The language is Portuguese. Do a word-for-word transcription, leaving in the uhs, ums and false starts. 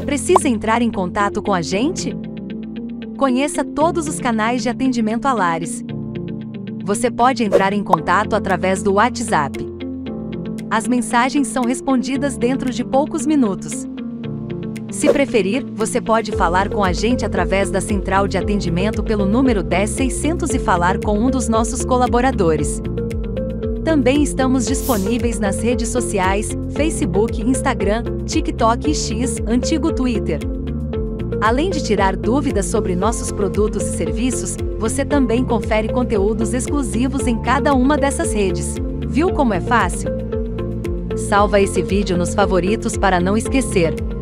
Precisa entrar em contato com a gente? Conheça todos os canais de atendimento Alaris. Você pode entrar em contato através do WhatsApp. As mensagens são respondidas dentro de poucos minutos. Se preferir, você pode falar com a gente através da central de atendimento pelo número dez seiscentos e falar com um dos nossos colaboradores. Também estamos disponíveis nas redes sociais, Facebook, Instagram, TikTok e X, antigo Twitter. Além de tirar dúvidas sobre nossos produtos e serviços, você também confere conteúdos exclusivos em cada uma dessas redes. Viu como é fácil? Salva esse vídeo nos favoritos para não esquecer.